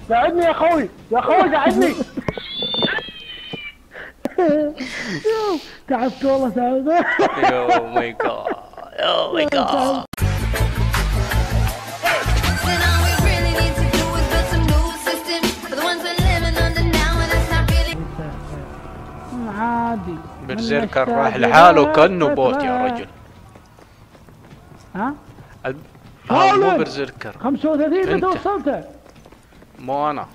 ساعدني يا اخوي يا اخوي ساعدني. تعبت والله تعبت. اوه ماي جاد اوه ماي جاد. عادي. برزيركر راح لحاله كأنه بوت يا رجل. ها؟ مو برزيركر 35 انت وصلت. مو انا.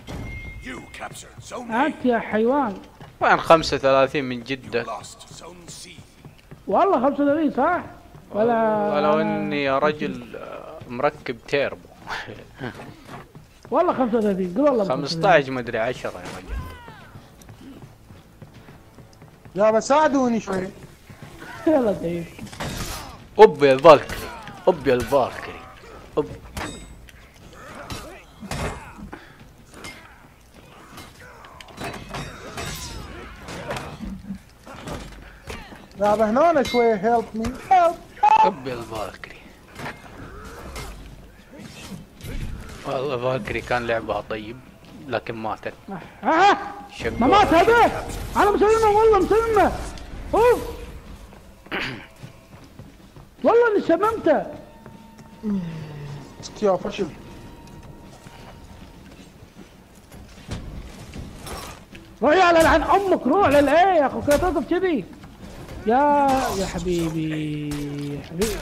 انت يا حيوان. وين 35 من جدة؟ والله 35 صح؟ ولو اني يا رجل مركب تيربو. والله 35 قول والله 15 مدري 10 يا رجل. يا بساعدوني شوي. يلا طيب. اوب يا الفالكري اوب يا الفالكري اوب. يا هنا شوي هيلب مي هيلب. اوب يا الفالكري. والله الفالكري كان لعبها طيب لكن ماتت. ما مات هذا. انا مسلمه والله مسلمه. اوف والله اني سممته. يا فشل. روح يا لعن امك روح للايه يا اخو كيف تقف كذي. يا حبيبي يا حبيبي.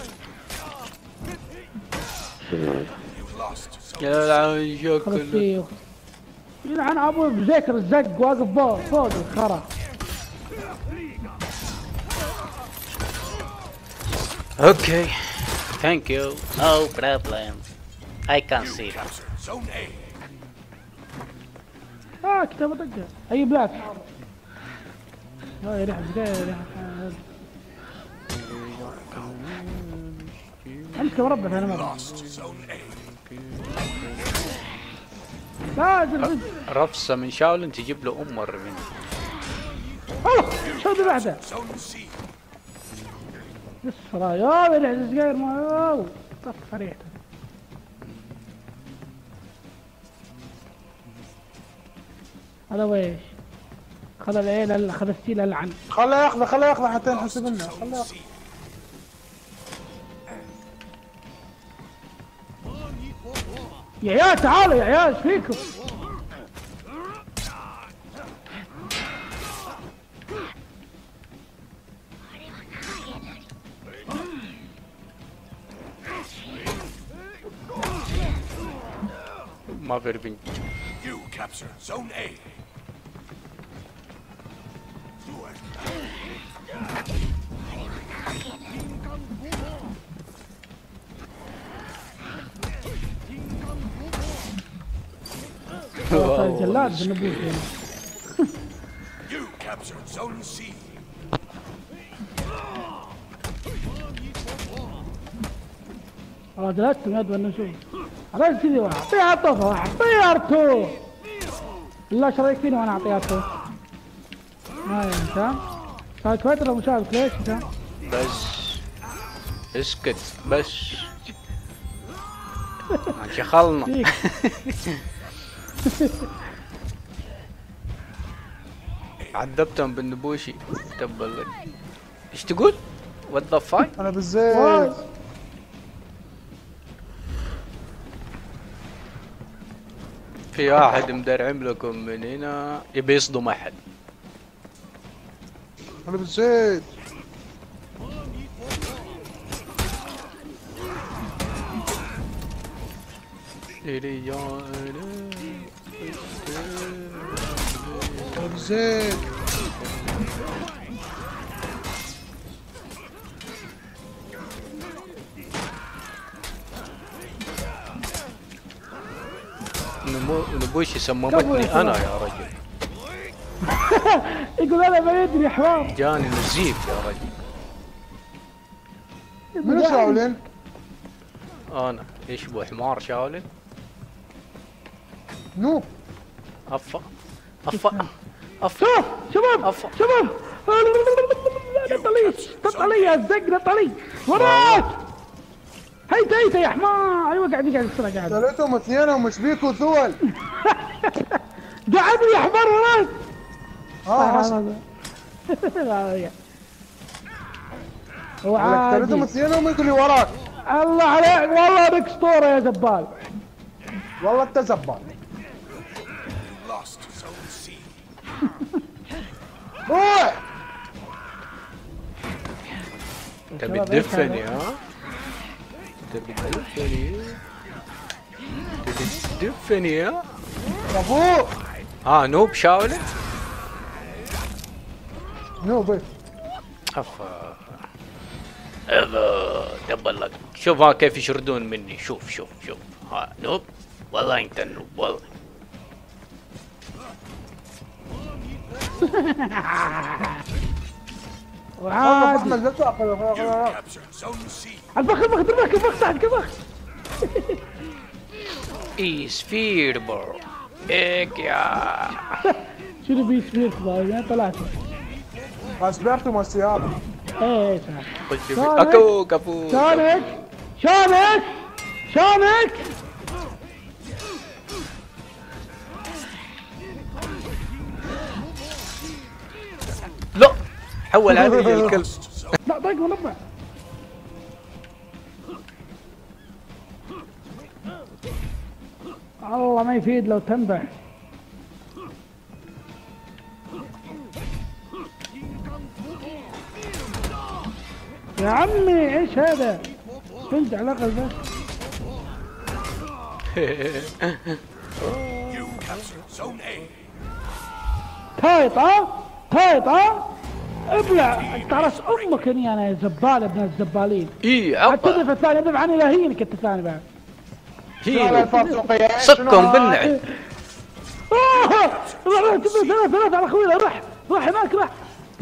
يا لعن شكل. يلعن ابو بزيكر الزق واقف فوق الخرا. اوكي ثانك يو نو بروبلم اي كان سي. كتابة دقة اي بلاك. هاي ريحة زكاية ريحة. امسك مربع انا مرة. لازم رفسة من شاولن تجيب له ام الرمين. الله شو ذي بعده. يسرى يا ريحة السجاير ما طفى ريحته. هذا ويش؟ خذ العيل خذ السيل العن. خله ياخذه حتى نحسب لنا. خله ياخذه. يا عيال تعالوا يا عيال ايش فيكم؟ ما في ربين. صار جلاد بالنبوت هنا. والله جلدتم يد والنسوم. على كذي واحد اعطيها طفه واحد طيرته. بالله ايش رايك فيني وانا اعطيته؟ هاي انت صار فتره مشارك ليش انت؟ بس اسكت بس شخلنا. عذبتهم بالنبوشي. تبلك ايش تقول؟ وات ذا فاك؟ انا بالزيت. في واحد مدرعم لكم من هنا يبي يصدم احد. انا بالزيت. انا بالزيت. نبوشي سممتني انا يا رجل. يقول انا ما يدري حوار. جاني نزيف يا رجل. منو شاولين؟ انا يشبه حمار شاولين. نو افا افا افا شباب افا شباب نط علي نط علي يا الزق نط علي وراك. هيت يا حمار. ايوه قاعد يسرق قاعد. شريتهم اثنينهم مش بيكو ثول. قاعد يا حمار وراك. شريتهم اثنينهم يقول لي وراك. الله عليك والله بك اسطوره يا زبال. والله انت زبال. روح. تبي تدفني ها؟ تبي تدفني ها؟ ابوك. نوب شاولة؟ نوب. افا دبلك. شوف ها كيف يشردون مني. شوف ها نوب. والله انت النوب والله. وعادي. احمد لا تاخذ. البخ تحت كبخ. سفير برو. هيك يا شنو بي سفير كبار طلعت. اسبرتم السيارة. ايه اكو كفو. شلونك؟ لا حول علي الكلب. لا ضيق ونبع. الله ما يفيد لو تنبح. يا عمي ايش هذا؟ فهمت على الاقل بس. تايط ابلع طرس امك اني انا يا زبال ابن الزبالين. عطى الثاني اذبح عني لاهينك انت ثاني بعد. صكهم بالنعل. ثلاث على اخوي. روح هناك روح.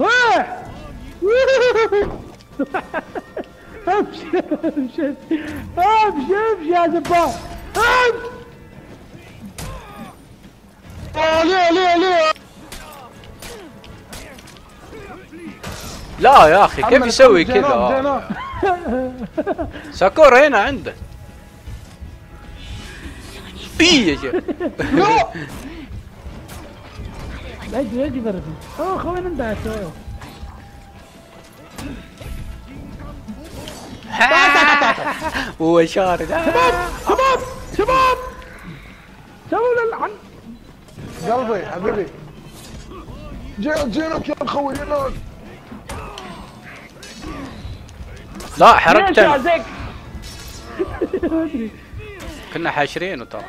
امشي يا زبال. ليه لا يا اخي كيف يسوي كذا؟ ساكورا هنا عنده. يا شيخ. لا يجي برد. خوين عنده شوي. هو شارد. شباب سووا للعن. قلبي حبيبي. جينك يا اخوي هناك. لا حركتنا. كنا حاشرينه ترى.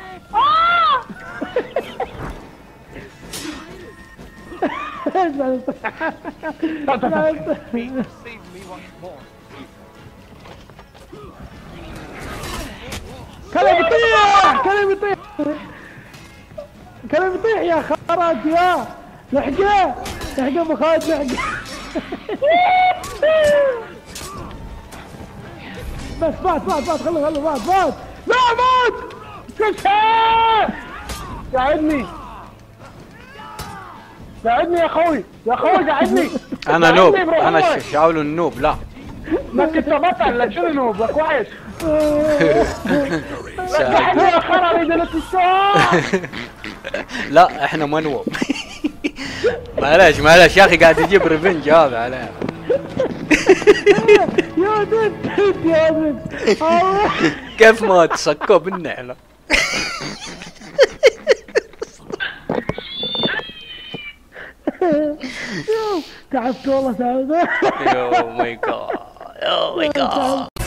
كلام يطيح يا خرج يا لحقه ابو خالد لحقه. بس مات خلوا مات. لا مات. ساعدني يا اخوي ساعدني. انا نوب. انا شاول النوب. لا ما كنت بطل. لا شنو نوب كويس. يا خرا لا احنا ما نوب. معلش يا اخي قاعد يجيب ريفنج هذا علينا. يا بنت كيف ما تسكوا بالنعلة. تعبت والله تعبت. يو ماي جاد